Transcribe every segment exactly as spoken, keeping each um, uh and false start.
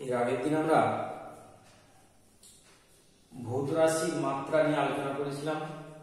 এর আগের দিন আমরা ভৌত রাশির মাত্রা নিয়ে আলোচনা করেছিলাম।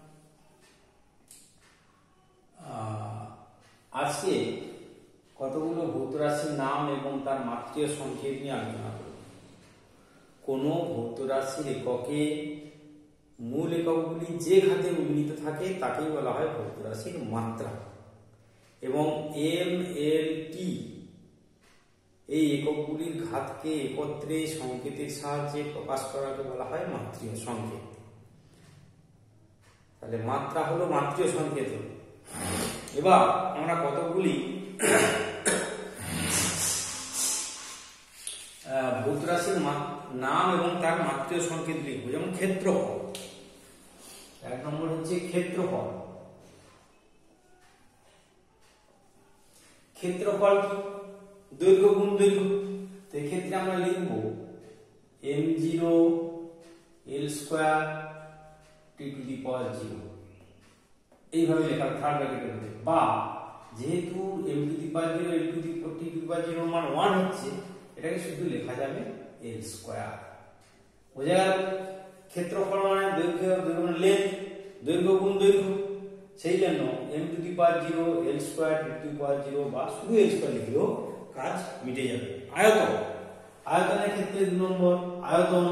আজকে কতগুলো ভৌত রাশির নাম এবং তার মাত্রীয় সংকেত নিয়ে আলোচনা করব। কোন ভৌত রাশির এককে মূল এককগুলি যে ঘাতে উন্নীত থাকে তাকেই বলা হয় ভৌত রাশির মাত্রা, এবং এম এল টি এই এককগুলির ঘাতকে একত্রে সংকেতের সাহায্যে প্রকাশ করাকে বলা হয় মাত্রীয় সংকেত। তাহলে মাত্রা হলো মাত্রীয় সংকেত। এবার আমরা কতগুলি ভৌত রাশির নাম এবং তার মাত্রীয় সংকেত লিখব। যেমন ক্ষেত্রফল, এক নম্বর হচ্ছে ক্ষেত্রফল। ক্ষেত্রফল কি? দৈর্ঘ্য গুণ দৈর্ঘ্য। তো এক্ষেত্রে আমরা লিখব M zero L square T to the power zero, এইভাবে লেখা থার্ড ব্র্যাকেটের মধ্যে। বা যেহেতু M to the power zero L to the T to the power zero মান ওয়ান হচ্ছে, এটাকে শুধু লেখা যাবে এল স্কোয়ার। বোঝা গেল? ক্ষেত্রফল মানে দৈর্ঘ্য, দৈর্ঘ্য মানে লেন্থ, দৈর্ঘ্য গুণ দৈর্ঘ্য। সেই জন্য M to the power zero L square T to the power zero বা শুধু এল স্কোয়ার লিখলেও কাজ মিটে যাবে। আয়তন, আয়তনের ক্ষেত্রে দুই নম্বর আয়তন।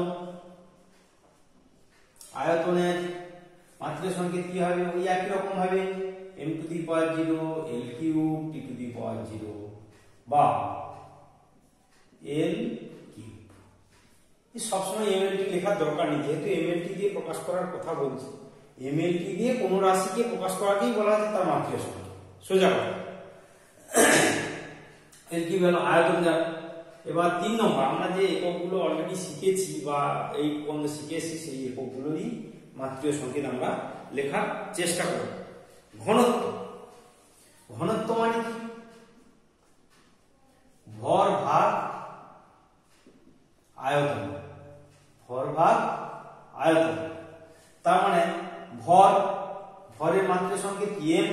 আয়তনের মাত্রা সংকেত কি হবে? ওই একই রকম ভাবে M to the power zero L cube T to the power zero বা এল কিউব। সবসময় এম এল টি লেখার দরকার নেই, যেহেতু এম এল টি দিয়ে প্রকাশ করার কথা বলছি। এম এল টি দিয়ে কোনো রাশিকে প্রকাশ করাকেই বলা হয় তার মাত্রা সংকেত। সোজা কথা। এর কি হলো? আয়তন জানো। এবার তিন নম্বর, আমরা যে এককগুলো অলরেডি শিখেছি বা এই পর্যন্ত শিখেছি, সেই এককগুলোরই মাত্রীয় সংকেত আমরা লেখার চেষ্টা করব। ঘনত্ব, ঘনত্ব মানে কি? ভর ভাগ আয়তন, ভর ভাগ আয়তন। তার মানে ভর, ভরের মাত্রা সংকেত এম,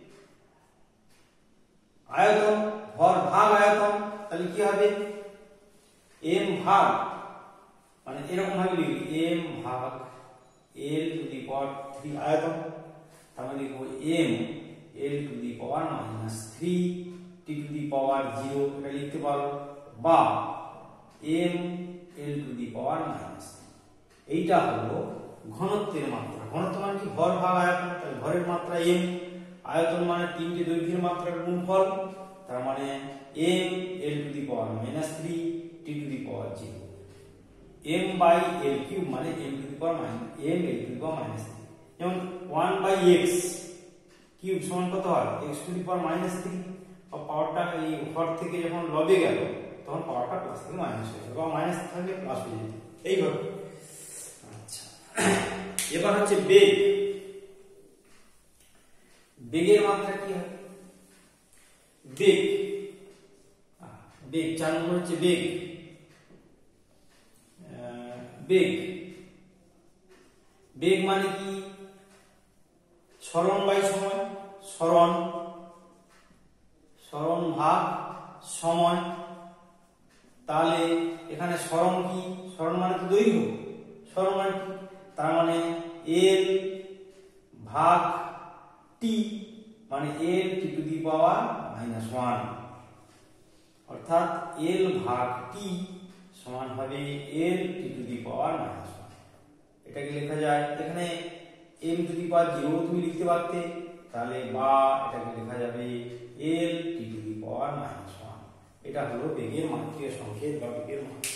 আয়তন ভর ভাগ আয়তন। তাহলে কি হবে? এম ভাগ, মানে এরকম ভাবে লিখবি এম ভাগ এল টু দি পাওয়ার থ্রি আয়তন। তার মানে লিখবো M L to the power minus three T to the power zero, এটা লিখতে পারো। বা M L to the power minus. এইটা হলো ঘনত্বের মাত্রা। ঘনত্ব মানে কি? ভর ভাগ আয়তন। তাহলে ভরের মাত্রা এম, আয়তন মানে তিনটি দৈর্ঘ্যের মাত্রার গুণফল। তার মানে M L to the power minus three T to the power zero. M by L cube মানে M to the power minus M L to the power minus three. যেমন ওয়ান বাই এক্স কিউব সমান কত হয়? X to the power minus three. পাওয়ারটা এই হর থেকে যখন লবে গেল তখন পাওয়ারটা প্লাস থেকে মাইনাস হয়ে যাবে, বা মাইনাস থাকলে প্লাস হয়ে যেত, এইভাবে। আচ্ছা, এবার হচ্ছে বেগ। বেগের মাত্রা কি হয়? বেগ, বেগ চার নম্বর হচ্ছে বেগ। বেগ, বেগ মানে কি? সরণ বাই সময়, সরণ, সরণ ভাগ সময়। তাহলে এখানে সরণ কি? সরণ মানে কি? দৈর্ঘ্য। সরণ মানে কি? তার মানে এল ভাগ টি, মানে L T to the power minus one. অর্থাৎ এল ভাগ টি সমান হবে L T to the power minus one. এটাকে লেখা যায়, এখানে M to the power zero তুমি লিখতে পারতে, তাহলে বা এটাকে লেখা যাবে L T to the power minus one. এটা হলো বেগের মাত্রীয় সংকেত বা বেগের মাত্রা।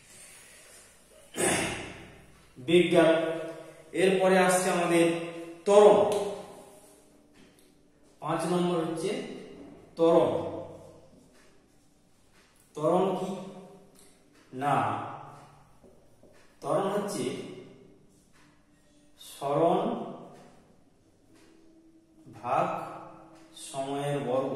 বেগ গেল। এরপরে আসছে আমাদের ত্বরণ। পাঁচ নম্বর হচ্ছে ত্বরণ। ত্বরণ কি? না, ত্বরণ হচ্ছে সরণ ভাগ সময়ের বর্গ,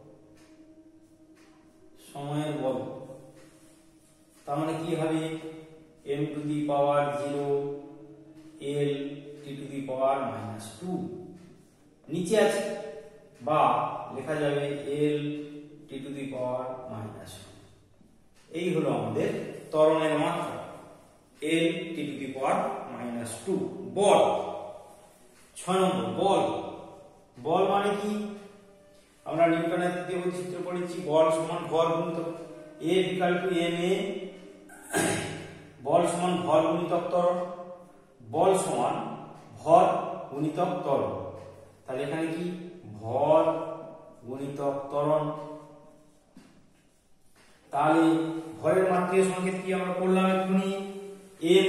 সময়ের বর্গ। তার মানে কি হবে? M to the power zero L T to the power minus two নিচে আছে, বা লেখা যাবে L T to the power minus. এই হলো আমাদের ত্বরণের মাত্রা L T to the power minus two. বল, ছয় নম্বর বল। বল মানে কি? আমরা নিউটনের তৃতীয় গতির সূত্র পড়েছি, বল সমান ভর গুণিতক A equal to M A. বল সমান ভর গুণিতক ত্বরণ, বল সমান ভর গুণিতক ত্বরণ। তাহলে এখানে কি ভর গুণিতক ত্বরণ। তাহলে ভরের মাত্রিক সংকেত কি আমরা করলাম এক্ষুনি এম,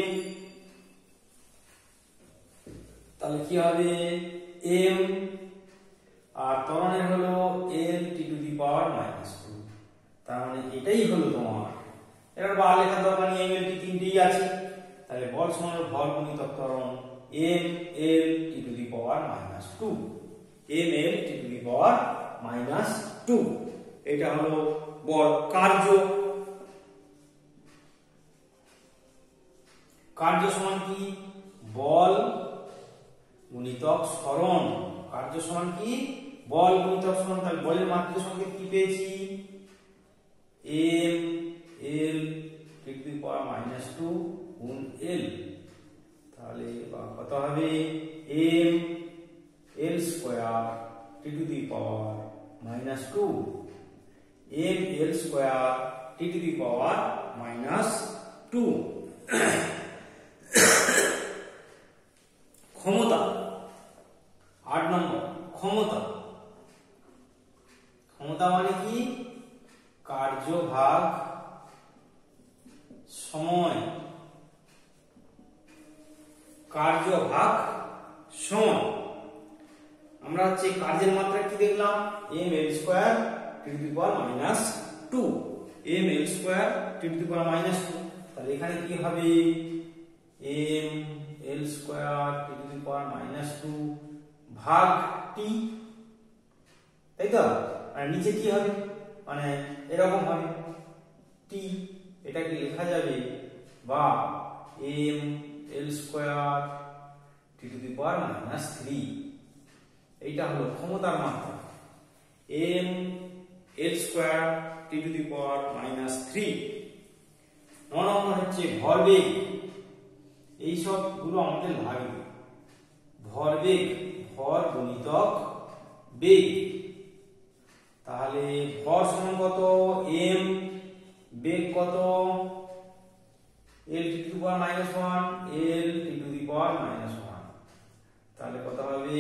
তাহলে কি হবে এম, আর ত্বরণের হলো L T to the power minus two. তার মানে এটাই হলো তোমার, এবার বার লেখার দরকার নেই, এম এল টি তিনটেই আছে। তাহলে বল সমান ভর গুণিতক ত্বরণ M L T to the power minus two, M L T to the power minus two. এটা হলো বল। কার্য, কার্য সমান কি বল গুণিতক সরণ। কার্য সমান কি বল গুণিতক সরণ। তাহলে বলের মাত্রিক সংকেত কি পেয়েছি M L T to the power minus two গুণ এল। তাহলে কত হবে M L square T to the power minus two, M L square T to the power minus two. ক্ষমতা, আট নম্বর ক্ষমতা। ক্ষমতা মানে কি কার্য ভাগ সময়, কার্য ভাগ সময়। আমরা হচ্ছে কার্যের মাত্রা কি দেখলাম M L square T to the power minus two, M L square T to the power minus two. তাহলে এখানে কি হবে M L square T to the power minus two ভাগ টি, তাই তো? আর নিচে কি হবে মানে এরকম হবে টি, এটাকে লেখা যাবে বা M L square T to the power minus three. এইটা হলো ক্ষমতার মাত্রা M L square T to the power minus three. নয় নম্বর হচ্ছে ভরবেগ। এই সব গুলো আমাদের লাগবে। ভরবেগ, ভর গুণিতক বেগ। তাহলে ভর সমান কত এম, বেগ কত L T to the power minus one, L T to the power minus one. তাহলে কত হবে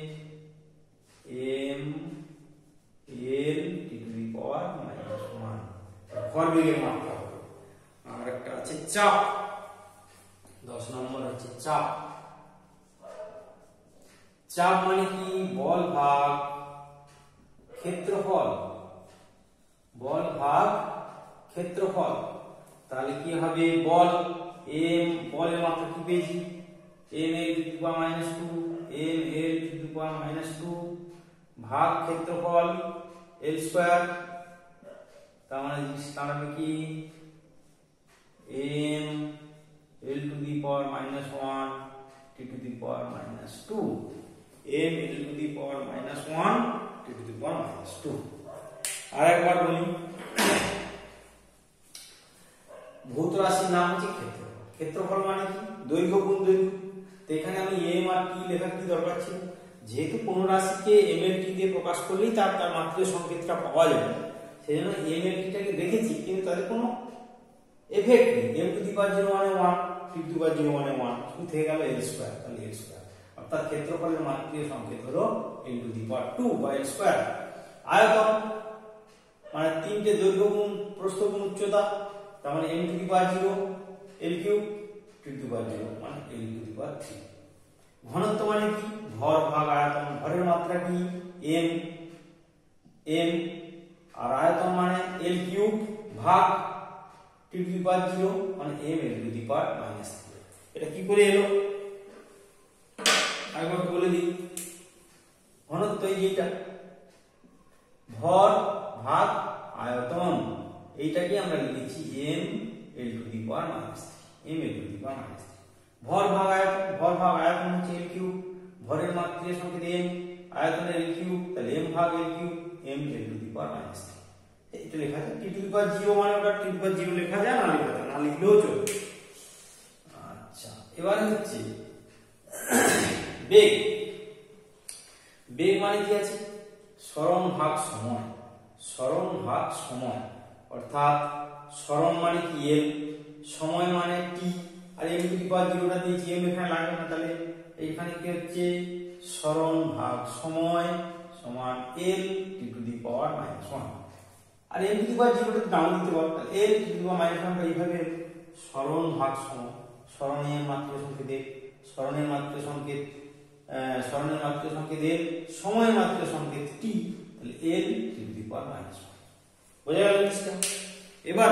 M L T to the power minus one. ভরবেগের মাত্রা হবে। আর একটা আছে চাপ। দশ নম্বর হচ্ছে চাপ। চাপ মানে কি বল ভাগ ক্ষেত্রফল, বল ভাগ ক্ষেত্রফল। তাহলে কি হবে বল এম, বলের মাত্রা কি পেয়েছি M L to the power minus two, M L to the power minus two ভাগ ক্ষেত্রফল এল স্কয়ার। তার মানে দাঁড়াবে কি M L to the power minus one T to the power minus two, M L to the power minus one T to the power minus two. আর একবার বলি, ভৌত রাশির নাম হচ্ছে ক্ষেত্রফল। ক্ষেত্রফল মানে কি দৈর্ঘ্য গুণ দৈর্ঘ্য। তো এখানে আমি এম আর টি লেখার কি দরকার ছিল, যেহেতু কোন রাশিকে এম এল টি দিয়ে প্রকাশ করলেই তার তার মাত্রিক সংকেতটা পাওয়া যাবে, সেই জন্য এম এল টিটাকে রেখেছি, কিন্তু তাদের কোনো এফেক্ট নেই। M to the power zero মানে one, T to the power zero মানে ওয়ান, শুধু থেকে গেল এল স্কয়ার। তাহলে এল স্কয়ার অর্থাৎ ক্ষেত্রফলের মাত্রিক সংকেত হলো এল টু দি পাওয়ার টু বা এল স্কয়ার। আয়তন মানে তিনটে দৈর্ঘ্য গুণ প্রস্থ গুণ উচ্চতা, তার মানে M to the power zero L cube, T to the power zero মানে L to the power three. ঘনত্ব মানে কি ভর ভাগ আয়তন। ভরের মাত্রা কি এম এম, আর আয়তন মানে এল কিউব ভাগ T to the power zero মানে M L to the power minus three. এটা কি করে এলো আরেকবার বলে দিই। ঘনত্ব এই যেটা ভর ভাগ আয়তন, এইটাকে আমরা লিখেছি M L to the power minus three, M L to the power minus three. ভর ভাগ আয়তন, ভর ভাগ আয়তন হচ্ছে এল কিউব, ভরের মাত্রিক সংকেত এম, আয়তনের এল কিউব, তাহলে এম ভাগ L cube, M L to the power minus three. এটা লেখা যায় টি টু দি পাওয়ার জিরো মানে ওটা টি টু দি পাওয়ার জিরো লেখা যায়, না লেখা যায়, না লিখলেও চলবে। আচ্ছা, এবারে হচ্ছে বেগ। বেগ মানে কি আছে? সরণ ভাগ সময়। সরণ ভাগ সময়, অর্থাৎ সরণ মানে কি এল, সময় মানে টি, আর এম টু দি পাওয়ার জিরোটা দিয়েছি, এম এখানে লাগবে না, তাহলে এইখানে কি হচ্ছে সরণ ভাগ সময় সমান L T to the power minus one. আর এম টু দি পাওয়ার জিরোটা ডাউন দিতে পারো, এল T to the power minus ওয়ানটা এইভাবে সরণ ভাগ সময়, সরণের মাত্রা সংকেত এল, সরণের মাত্রা সংকেত সরণের মাত্রা সংকেত এল, সময়ের মাত্রা সংকেত টি, তাহলে L T to the power minus one. বোঝা গেল জিনিসটা? এবার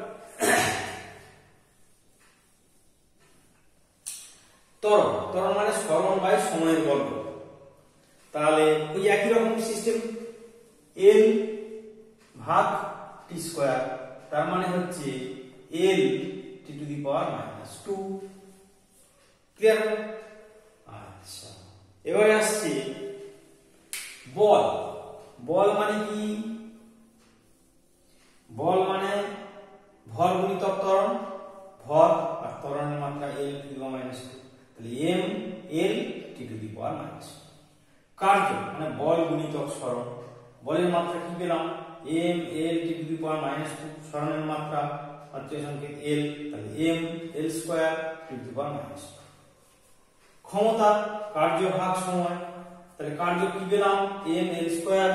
ত্বরণ। ত্বরণ মানে সরণ বাই সময়ের বর্গ। তাহলে ওই একই রকম সিস্টেম, এল ভাগ টি স্কয়ার, তার মানে হচ্ছে L T to the power minus two. Clear? আচ্ছা, এবারে আসছে বল। বল মানে কি? বল মানে ভর গুণিতক ত্বরণ, ভর আর ত্বরণের মাত্রা L to the power minus two, তাহলে M L T to the power minus two. কার্য মানে বল গুণিতক সরণ, বলের মাত্রা কি পেলাম? M L T to the power minus two, সরণের মাত্রা মাত্রা সংকেত এল, তাহলে M L square T to the power minus two. ক্ষমতা কার্য ভাগ সময়, তাহলে কার্য কি পেলাম? M L square,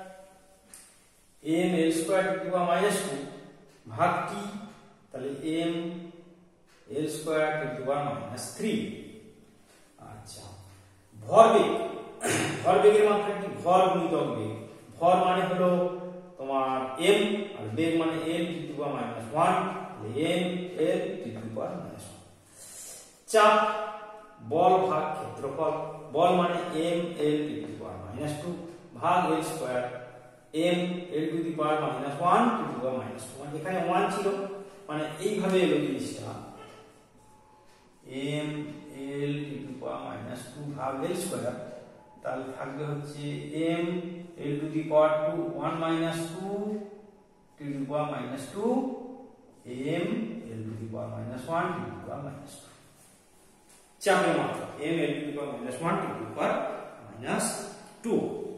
M L square T to the power minus two ভাগ টি, তাহলে M L square T to the power minus three. আচ্ছা, ভরবেগ। ভরবেগের মাত্রা কি? ভর গুণিতক বেগ। ভর মানে হলো তোমার এম, আর বেগ মানে L T to the power minus one, M L T to the power minus one. চাপ বল ভাগ ক্ষেত্রফল। বল মানে M L T to the power minus two ভাগ L square, M L to the power minus one to the power minus two. এখানে one ছিল, মানে এইভাবে এলো জিনিসটা, M L T to the power minus two ভাগ L square, তাহলে থাকবে হচ্ছে M L to the power two one minus two T to the power minus two, M L to the power minus one T to the power minus two. চাপের মাত্রা M L to the power minus one T to the power minus two.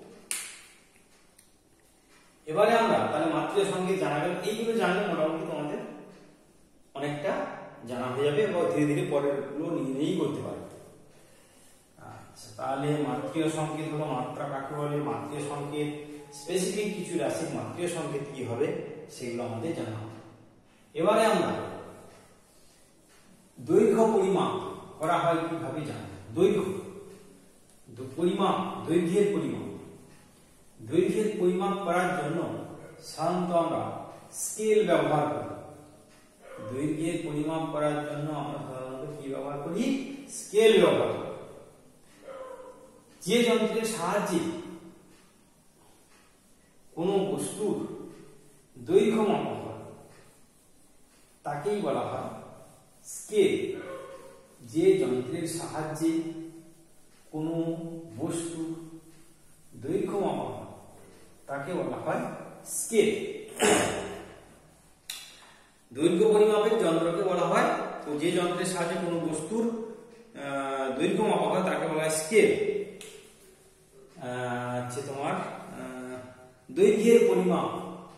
এবারে আমরা তাহলে মাত্রা সংকেত জানা গেল, এইগুলো জানলে মোটামুটি তোমাদের অনেকটা জানা হয়ে যাবে এবং ধীরে ধীরে পরের গুলো নিয়ে নিয়েই করতে পারবে। আচ্ছা, তাহলে মাত্রা সংকেত হলো মাত্রা কাকে বলে, মাত্রা সংকেত স্পেসিফিক কিছু রাশির মাত্রা সংকেত কি হবে সেগুলো আমাদের জানা হবে। এবারে আমরা দৈর্ঘ্য পরিমাপ করা হয় কিভাবে জানব। দৈর্ঘ্য পরিমাপ, দৈর্ঘ্যের পরিমাপ। দৈর্ঘ্যের পরিমাপ করার জন্য সাধারণত আমরা স্কেল ব্যবহার করি। দৈর্ঘ্যের পরিমাপ করার জন্য আমরা সাধারণত কি ব্যবহার করি? স্কেল ব্যবহার করি। যে যন্ত্রের সাহায্যে কোনো বস্তুর দৈর্ঘ্য মাপা হয় তাকেই বলা হয় স্কেল। যে যন্ত্রের সাহায্যে কোনো বস্তুর দৈর্ঘ্য মাপা হয় তাকে বলা হয় স্কেল। দৈর্ঘ্য পরিমাপের যন্ত্রকে বলা হয়, তো যে যন্ত্রের সাহায্যে কোনো বস্তুর দৈর্ঘ্য মাপা হয় তাকে বলা হয় স্কেল। হচ্ছে তোমার দৈর্ঘ্যের পরিমাপ।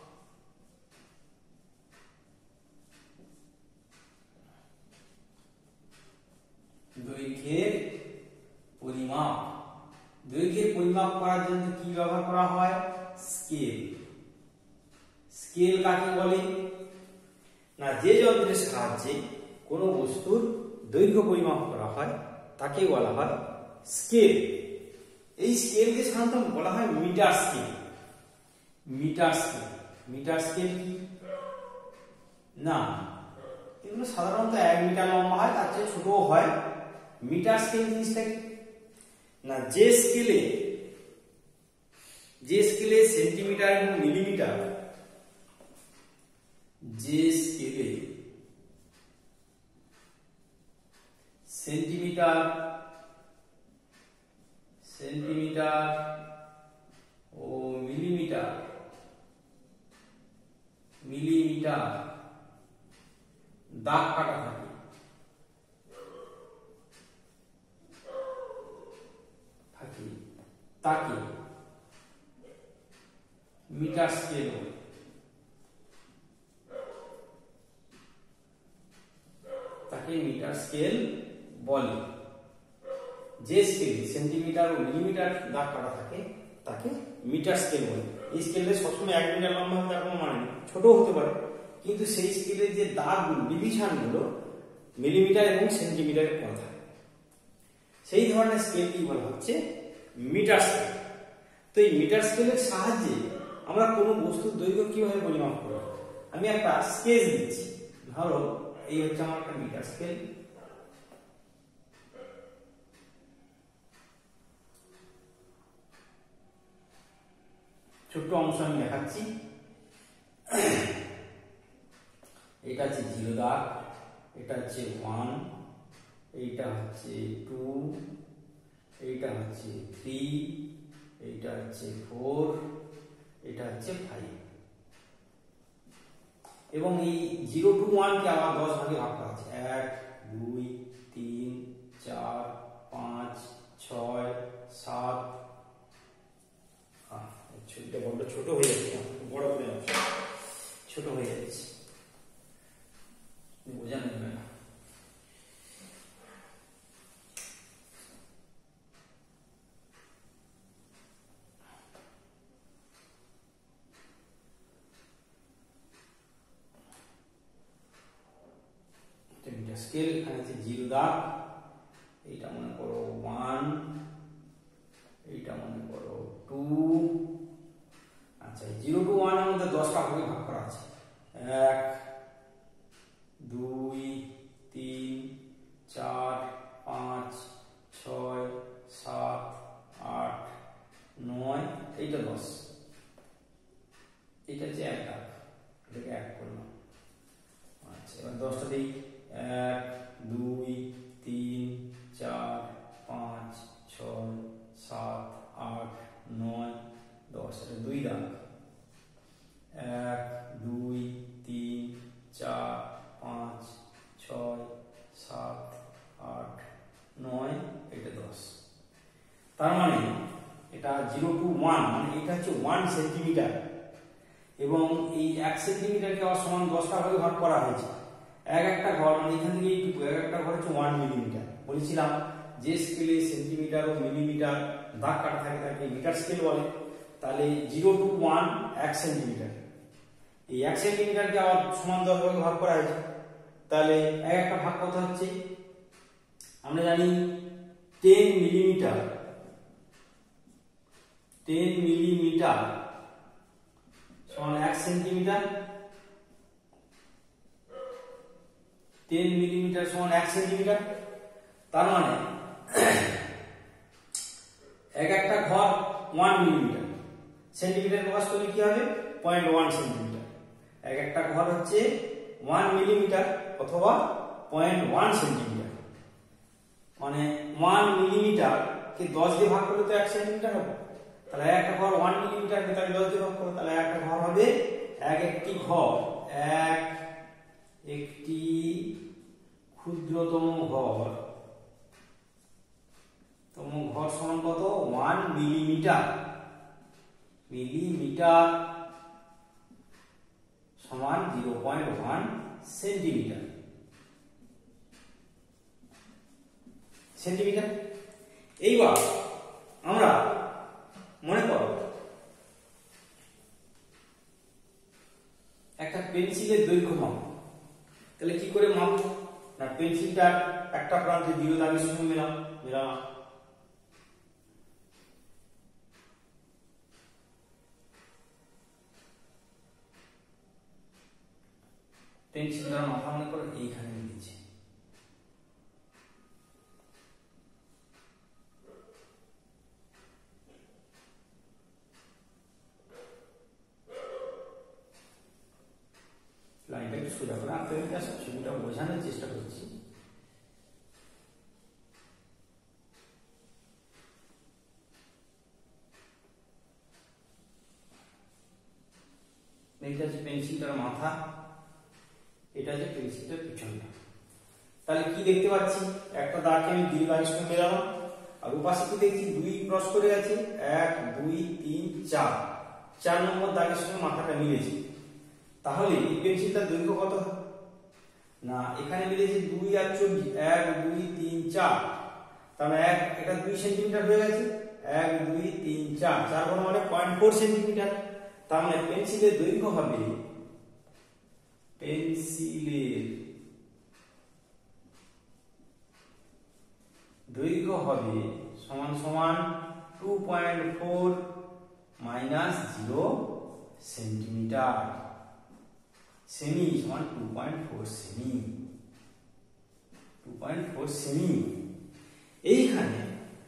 দৈর্ঘ্যের পরিমাপ দৈর্ঘ্যের পরিমাপ করার জন্য কি ব্যবহার করা হয়? স্কেল। স্কেল কাকে বলে না, যে যন্ত্রের সাহায্যে কোনো বস্তুর দৈর্ঘ্য পরিমাপ করা হয় তাকে বলা হয় স্কেল। এই স্কেলকে সাধারণত বলা হয় metre scale. Metre scale metre scale কি না, এগুলো সাধারণত এক মিটার লম্বা হয়, তার চেয়ে ছোটও হয়। মিটার স্কেল জিনিসটা কি না, যে স্কেলে যে স্কেলে সেন্টিমিটার এবং মিলিমিটার, যে স্কেলে সেন্টিমিটার সেন্টিমিটার ও মিলিমিটার মিলিমিটার দাগ কাটা থাকে থাকে তাকে মিটার স্কেল বলে। তাকে মিটার স্কেল বলে। যে স্কেলে সেন্টিমিটার ও মিলিমিটার দাগ কাটা থাকে তাকে মিটার স্কেল বলে। এই স্কেলে সবসময় এক মিটার লম্বা হবে তার কোনো মানে নেই, ছোট হতে পারে, কিন্তু সেই স্কেলের যে দাগগুলো ডিভিশনগুলো মিলিমিটার এবং সেন্টিমিটারে করা থাকে। সেই ধরনের স্কেলটি বলা হচ্ছে মিটার স্কেল। তো এই মিটার স্কেলের সাহায্যে আমরা কোনো বস্তুর দৈর্ঘ্য কিভাবে পরিমাপ করব? আমি একটা স্কেচ দিচ্ছি। ধরো এই হচ্ছে আমার একটা মিটার স্কেল। ছোট্ট অংশ আমি দেখাচ্ছি। এটা হচ্ছে জিরো দাগ, এটা হচ্ছে ওয়ান, এইটা হচ্ছে টু, এইটা হচ্ছে থ্রি, এইটা হচ্ছে ফোর, এটা হচ্ছে ফাইভ। এবং এই জিরো টু ওয়ান কে আবার দশ ভাগে ভাগ করা আছে। এক, দুই, তিন, চার, পাঁচ, ছয়, সাত। ছবিটা বড্ড ছোট হয়ে যাচ্ছে, বড় করে যাচ্ছে, ছোট হয়ে যাচ্ছে, বোঝানো যাবে না। স্কেল এখানে আছে জিরো দাগ, এইটা মনে করো ওয়ান, এইটা মনে করো টু। আচ্ছা, জিরো টু ওয়ান এর মধ্যে দশটা ভাগে ভাগ করা আছে। এক, দুই, তিন, চার, পাঁচ, ছয়, সাত, আট, নয়, এইটা দশ। এইটা হচ্ছে এক দাগ, এটাকে এক করলাম। আচ্ছা, এবার দশটা দিই। এক, দুই, তিন, চার, পাঁচ, ছয়, সাত, আট, নয়, দশ। এটা দুই দাগ। এক, দুই, তিন, চার, পাঁচ, ছয়, সাত, আট, নয়, এটা দশ। তার মানে এটা জিরো টু ওয়ান, মানে এটা হচ্ছে ওয়ান সেন্টিমিটার, এবং এই এক সেন্টিমিটারকে আবার সমান দশটা ভাগে ভাগ করা হয়েছে। এক একটা ঘর, মানে এখান থেকে এইটুকু, এক একটা ঘর হচ্ছে ওয়ান মিলিমিটার। বলেছিলাম যে স্কেলে সেন্টিমিটার ও মিলিমিটার দাগ কাটা থাকে তাকে মিটার স্কেল বলে। তাহলে জিরো টু ওয়ান এক সেন্টিমিটার, এই এক সেন্টিমিটারকে আবার সমান দশ ভাগে ভাগ করা হয়েছে। তাহলে এক একটা ভাগ কত হচ্ছে? আমরা জানি টেন মিলিমিটার, টেন মিলিমিটার সমান এক সেন্টিমিটার। টেন মিলিমিটার সমান এক সেন্টিমিটার। তার মানে এক একটা ঘর ওয়ান মিলিমিটার, সেন্টিমিটার প্রকাশ করলে কি হবে? Point one centimetre. এক একটা ঘর হচ্ছে ওয়ান মিলিমিটার অথবা পয়েন্ট ওয়ান সেন্টিমিটার। মানে ওয়ান মিলিমিটার কে দশ দিয়ে ভাগ করলে তো এক সেন্টিমিটার হবে। তাহলে একটা ঘর ওয়ান মিলিমিটার কে তাহলে দশ দিয়ে ভাগ করো, তাহলে একটা ঘর হবে, এক একটি ঘর, এক একটি ক্ষুদ্রতম ঘর, তম ঘর সমান কত? One millimetre. মিলিমিটার সমান zero point one centimetre. Centimetre. এইবার আমরা মনে করো একটা পেন্সিলের দৈর্ঘ্য মাপ। তাহলে কি করে মাপবো? না, পেন্সিলটার একটা প্রান্তে জিরো দাগের সঙ্গে মেলাম, মেলাম পেন্সিলটার মাথা মনে করো এইখানে মিলেছে। লাইনটা একটু সোজা করে আঁকতে হবে, ছবিটা বোঝানোর চেষ্টা করছি। এইটা হচ্ছে পেন্সিলটার মাথা, এটা হচ্ছে পেন্সিলটার পিছনটা। তাহলে কি দেখতে পাচ্ছি, একটা দাগকে আমি দুই দাগের সঙ্গে মেলালাম, আর ওপাশে কি দেখছি দুই ক্রস করে আছে, এক দুই তিন চার, চার নম্বর দাগের সঙ্গে মাথাটা মিলেছে। তাহলে এই পেন্সিলটার দৈর্ঘ্য কত না, এখানে মিলেছে দুই আর চব্বিশ, এক দুই তিন চার, তাহলে এক এটা দুই সেন্টিমিটার হয়ে গেছে, এক দুই তিন চার, চার গুণ মানে পয়েন্ট ফোর সেন্টিমিটার। তার মানে পেন্সিলের দৈর্ঘ্য হবে, পেন্সিলের দৈর্ঘ্য হবে সমান সমান two point four minus zero centimetre, সেমি সমান টু পয়েন্ট ফোর সেমি, টু পয়েন্ট ফোর সেমি। এইখানে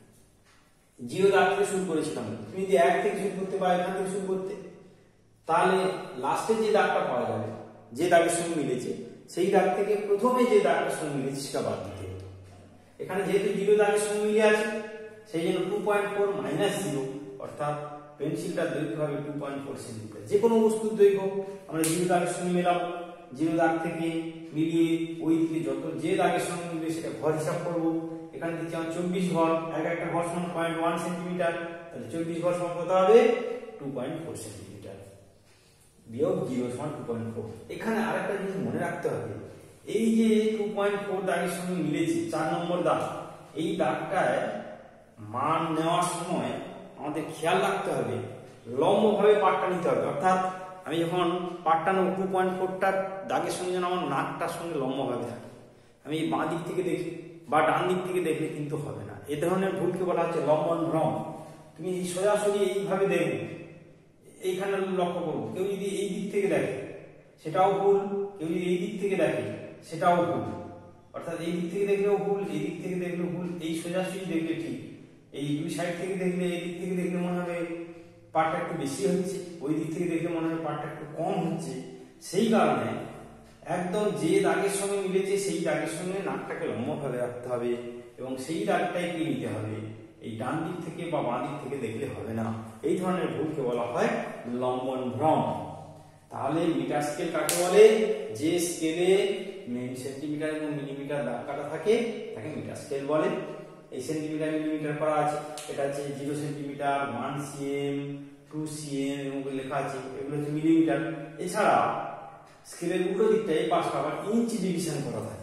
জিরো দাগ থেকে শুরু করেছিলাম, তুমি যদি এক থেকে শুরু করতে বা এখান থেকে শুরু করতে, তাহলে লাস্টে যে দাগটা পাওয়া যাবে, যে দাগের সঙ্গে মিলেছে, সেই দাগ থেকে প্রথমে যে দাগটার সঙ্গে মিলেছে সেটা বাদ দিতে হতো। এখানে যেহেতু জিরো দাগের সঙ্গে মিলে আছে, সেই জন্য two point four minus zero, অর্থাৎ পেন্সিলটার দৈর্ঘ্য হবে টু পয়েন্ট ফোর সেন্টিমিটার। যে কোনো বস্তুর দৈর্ঘ্য আমরা জিরো দাগের সঙ্গে মেলাবো, জিরো দাগ থেকে মিলিয়ে ওই দিকে যত যে দাগের সঙ্গে মিলবে সেটা ঘর হিসাব করবো। এখানে দিচ্ছি আমার চব্বিশ ঘর, এক একটা ঘর সমান পয়েন্ট ওয়ান সেন্টিমিটার, তাহলে চব্বিশ ঘর সমান কত হবে, টু পয়েন্ট ফোর সেন্টিমিটার, বিয়োগ জিরো সমান টু পয়েন্ট ফোর। এখানে আরেকটা জিনিস মনে রাখতে হবে, এই যে টু পয়েন্ট ফোর দাগের সঙ্গে মিলেছে চার নম্বর দাগ, এই দাগটায় মান নেওয়ার সময় আমাদের খেয়াল রাখতে হবে লম্বভাবে পাটটা নিতে হবে। অর্থাৎ আমি যখন পাটটা নেব, টু পয়েন্ট ফোরটার দাগের সঙ্গে যেন আমার নাকটার সঙ্গে লম্বভাবে থাকে। আমি বাঁ দিক থেকে দেখি বা ডান দিক থেকে দেখলে কিন্তু হবে না। এ ধরনের ভুলকে বলা হচ্ছে লম্বন ভ্রম। তুমি সোজাসুজি এইভাবে দেখবে, এইখানে লক্ষ্য করবো, কেউ যদি এই দিক থেকে দেখে সেটাও ভুল, কেউ যদি এই দিক থেকে দেখে সেটাও ভুল। অর্থাৎ এই দিক থেকে দেখলেও ভুল, এই দিক থেকে দেখলেও ভুল, এই সোজাসুজি দেখলে ঠিক। এই দুই সাইড থেকে দেখলে, এই দিক থেকে দেখলে মনে হবে পাটটা একটু বেশি হচ্ছে, ওই দিক থেকে দেখলে মনে হবে পাটটা একটু কম হচ্ছে। সেই কারণে একদম যে দাগের সঙ্গে মিলেছে সেই দাগের সঙ্গে নাকটাকে লম্বভাবে রাখতে হবে এবং সেই দাগটাই কি নিতে হবে, এই ডান দিক থেকে বা বাঁ দিক থেকে দেখলে হবে না। এই ধরনের ভুলকে বলা হয় লম্বন ভ্রম। তাহলে মিটার স্কেল কাকে বলে, যে স্কেলে সেন্টিমিটার এবং মিলিমিটার দাগ কাটা থাকে তাকে মিটার স্কেল বলে। এই সেন্টিমিটার মিলিমিটার করা আছে, এটা হচ্ছে zero centimetre, one cm, two cm এবং লেখা আছে, এগুলো হচ্ছে মিলিমিটার। এছাড়া স্কেলের উল্টো দিকটা এই পাশটা আবার ইঞ্চ ডিভিশন করা থাকে,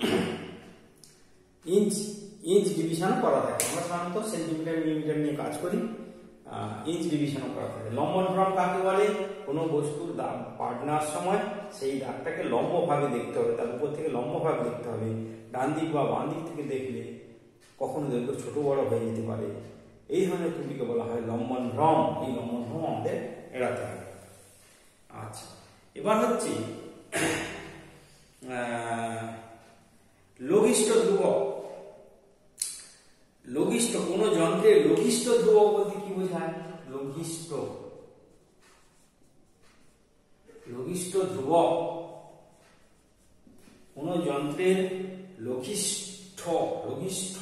ইঞ্চ ইঞ্চ ডিভিশন করা থাকে। আমরা সাধারণত সেন্টিমিটার মিলিমিটার নিয়ে কাজ করি, ইঞ্চ ডিভিশনও করা থাকে। লম্বন ভ্রম কাকে বলে, কোনো বস্তুর দাগ পাট নেওয়ার সময় সেই দাগটাকে লম্বভাবে দেখতে হবে, তার উপর থেকে লম্বভাবে দেখতে হবে। ডান দিক বা বাম দিক থেকে দেখলে কখনো দৈর্ঘ্য ছোট বড় হয়ে যেতে পারে। এই ধরনের ত্রুটিকে বলা হয় লম্বন ভ্রম। এই লম্বন ভ্রম আমাদের এড়াতে হবে। আচ্ছা, এবার হচ্ছে লঘিষ্ঠ ধ্রুবক। লঘিষ্ঠ কোন যন্ত্রের লঘিষ্ঠ ধ্রুবক বলতে কি বোঝায়, লঘিষ্ঠ লঘিষ্ঠ ধ্রুবক কোন যন্ত্রের লঘিষ্ঠ লঘিষ্ঠ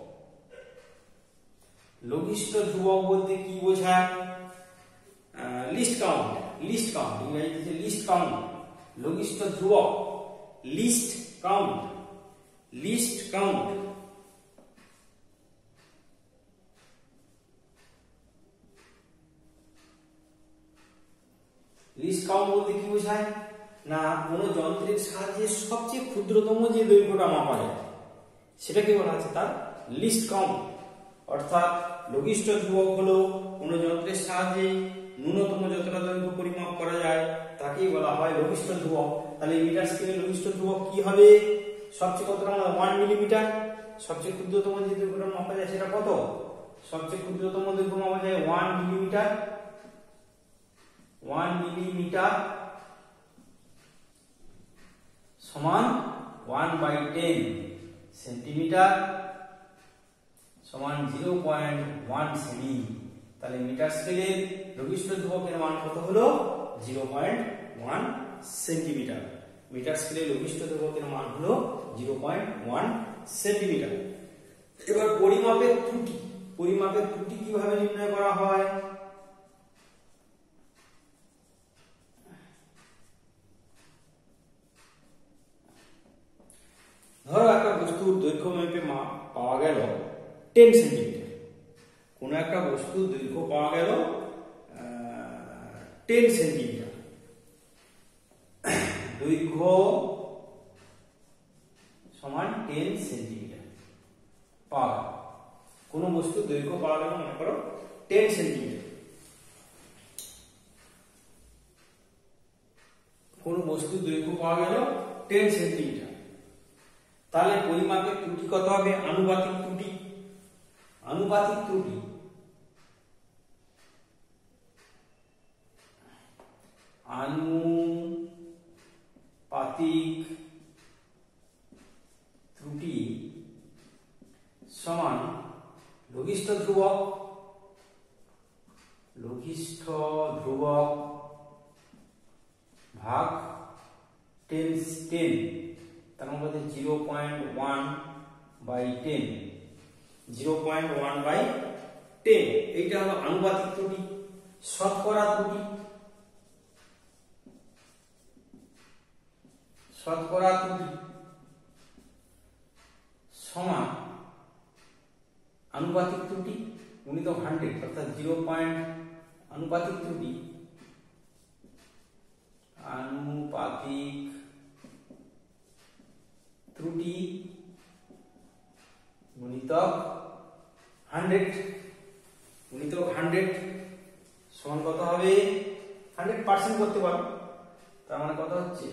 লঘিষ্ঠ ধ্রুবক বলতে কি বোঝায়, লিস্ট কাউন্ট, লিস্ট কাউন্ট ইংরেজিতে লিস্ট কাউন্ট। লঘিষ্ঠ ধ্রুবক least count, least count. Least count বলতে কি বোঝায় না, কোন যন্ত্রের সাহায্যে সবচেয়ে ক্ষুদ্রতম যে দৈর্ঘ্যটা মাপা যায় সেটাকে বলা আছে তার লিস্ট কাউন্ট। অর্থাৎ লঘিষ্ঠ ধ্রুবক হলো কোন যন্ত্রের সাহায্যে ন্যূনতম যতটা দৈর্ঘ্য পরিমাপ করা যায় তাকেই বলা হয় লঘিষ্ঠ ধ্রুবক। তাহলে মিটার স্কেলে লঘিষ্ঠ ধ্রুবক কি হবে, সবচেয়ে কতটা ওয়ান মিলিমিটার। সবচেয়ে ক্ষুদ্রতম যে দৈর্ঘ্যটা মাপা যায় সেটা কত, সবচেয়ে ক্ষুদ্রতম দৈর্ঘ্য মাপা যায় ওয়ান মিলিমিটার। ওয়ান মিলিমিটার সমান ওয়ান বাই টেন সেন্টিমিটার সমান জিরো পয়েন্ট ওয়ান সেমি। তাহলে মিটার স্কেলের লঘিষ্ঠ ধ্রুবকের মান কত হলো, zero point one centimetre. Metre স্কেলের লঘিষ্ঠ ধ্রুবকের মান হলো জিরো পয়েন্ট ওয়ান সেন্টিমিটার। এবার পরিমাপের ত্রুটি, পরিমাপের ত্রুটি কিভাবে নির্ণয় করা হয়, দৈর্ঘ্য মেপে পাওয়া গেল টেন সেন্টিমিটার। কোনো একটা বস্তুর দৈর্ঘ্য পাওয়া গেল টেন সেন্টিমিটার। দৈর্ঘ্য সমান টেন সেন্টিমিটার পাওয়া গেল। কোনো বস্তুর দৈর্ঘ্য পাওয়া গেল মনে করো টেন সেন্টিমিটার। কোন বস্তুর দৈর্ঘ্য পাওয়া গেল টেন সেন্টিমিটার। তাহলে পরিমাপের ত্রুটি কত হবে? আনুপাতিক ত্রুটি। আনুপাতিক ত্রুটি আনুপাতিক ত্রুটি সমান লঘিষ্ঠ ধ্রুবক লঘিষ্ঠ ধ্রুবক ভাগ টেন টেন তার মধ্যে zero point one by ten zero point one by ten এইটা হলো আনুপাতিক ত্রুটি। শতকরা ত্রুটি শতকরা ত্রুটি সমান আনুপাতিক ত্রুটি গুণিত হান্ড্রেড, অর্থাৎ জিরো পয়েন্ট আনুপাতিক ত্রুটি আনুপাতিক ত্রুটি গুণিতক হান্ড্রেড গুণিতক হান্ড্রেড সমান কত হবে? হান্ড্রেড পার্সেন্ট করতে পারো, তার মানে কত হচ্ছে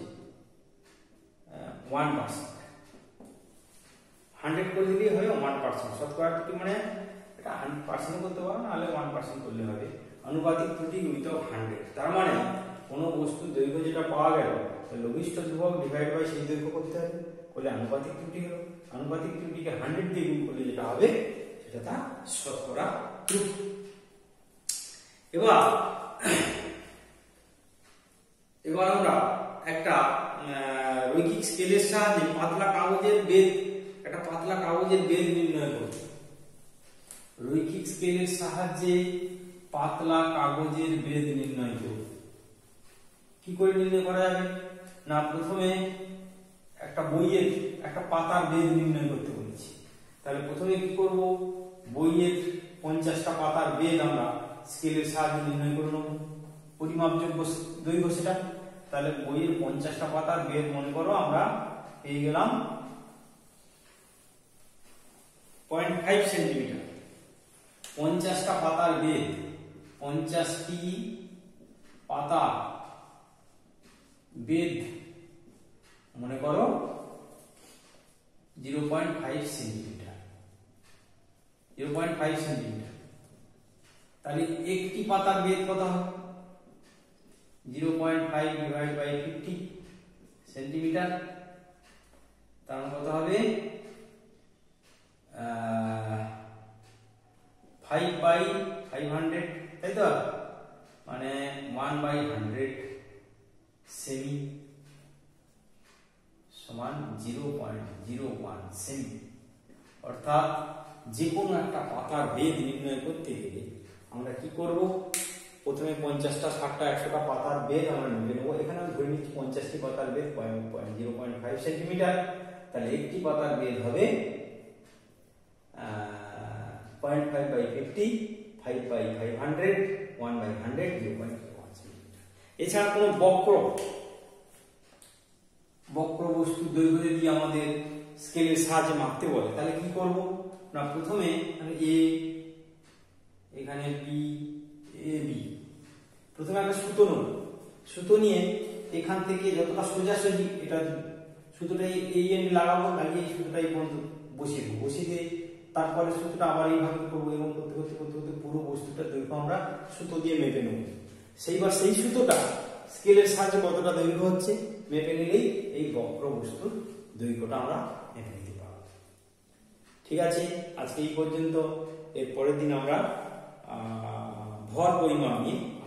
ওয়ান পার্সেন্ট। হান্ড্রেড করে দিলেই হবে ওয়ান পার্সেন্ট। শতকরা ত্রুটি মানে এটা হান্ড্রেড পার্সেন্ট করতে পারো, নাহলে ওয়ান পার্সেন্ট করলে হবে। আনুপাতিক ত্রুটি গুণিতক হান্ড্রেড, তার মানে কোনো বস্তুর দৈর্ঘ্য যেটা পাওয়া গেল লঘিষ্ঠ ধ্রুবক ডিভাইড বাই সেই দৈর্ঘ্য করতে হবে, করলে আনুপাতিক ত্রুটি হলো। আনুপাতিক ত্রুটিকে হান্ড্রেড দিয়ে গুণ করলে যেটা হবে সেটা তার শতকরা ত্রুটি। এবার এবার আমরা একটা রৈখিক স্কেলের সাহায্যে পাতলা কাগজের বেদ একটা পাতলা কাগজের বেদ নির্ণয় করব। রৈখিক স্কেলের সাহায্যে পাতলা কাগজের বেদ নির্ণয় করব। কি করে নির্ণয় করা যাবে? না, প্রথমে একটা বইয়ের একটা পাতার বেদ নির্ণয় করতে বলেছি। তাহলে প্রথমে কি করব? বইয়ের পঞ্চাশটা পাতার বেদ আমরা স্কেলের সাহায্যে নির্ণয় করে নেব, পরিমাপযোগ্য দৈর্ঘ্য সেটা। তাহলে বইয়ের পঞ্চাশটা পাতার বেদ মনে করো আমরা পেয়ে গেলাম পয়েন্ট ফাইভ সেন্টিমিটার। পঞ্চাশটা পাতার বেদ, পঞ্চাশটি পাতা বেদ মনে করো zero point five centimetre zero point five centimetre. তাহলে একটি পাতার বেদ কত হবে? Zero point five divide by fifty centimetre, তার কত হবে? ফাইভ বাই ফাইভ হান্ড্রেড, তাই তো? মানে ওয়ান বাই হান্ড্রেড সেমি সমান জিরো পয়েন্ট জিরো ওয়ান সেমি। অর্থাৎ যে কোনো একটা পাতার বেদ নির্ণয় করতে গেলে আমরা কি করব? প্রথমে পঞ্চাশটা ষাটটা একশোটা পাতার বেদ আমরা নিয়ে নেবো। এখানে আমি ধরে নিচ্ছি পঞ্চাশটি পাতার বেদ point zero point five centimetre. তাহলে একটি পাতার বেদ হবে point five by fifty, five by five hundred, one by hundred, zero point zero one centimetre. এছাড়া কোনো বক্র বক্র বস্তুর দৈর্ঘ্য যদি আমাদের স্কেলের সাহায্যে মাপতে বলে তাহলে কি করব? না, প্রথমে এ, এখানে বি, এ বি, প্রথমে একটা সুতো নেব। সুতো নিয়ে এখান থেকে যতটা সোজাসুজি এটা সুতোটা এই এন্ড লাগাবো, লাগিয়ে এই সুতোটা এই পর্যন্ত বসিয়ে দেবো। বসিয়ে দিয়ে তারপরে সুতোটা আবার এইভাবে করবো, এবং করতে করতে করতে করতে পুরো বস্তুটার দৈর্ঘ্য আমরা সুতো দিয়ে মেপে নেব। সেইবার সেই সুতোটা স্কেলের সাহায্যে কতটা দৈর্ঘ্য হচ্ছে মেপে নিলেই এই বক্র বস্তুর দৈর্ঘ্যটা আমরা মেপে নিতে পারবো। ঠিক আছে, আজকে এই পর্যন্ত। এর পরের দিন আমরা ভর পরিমাপ নিয়ে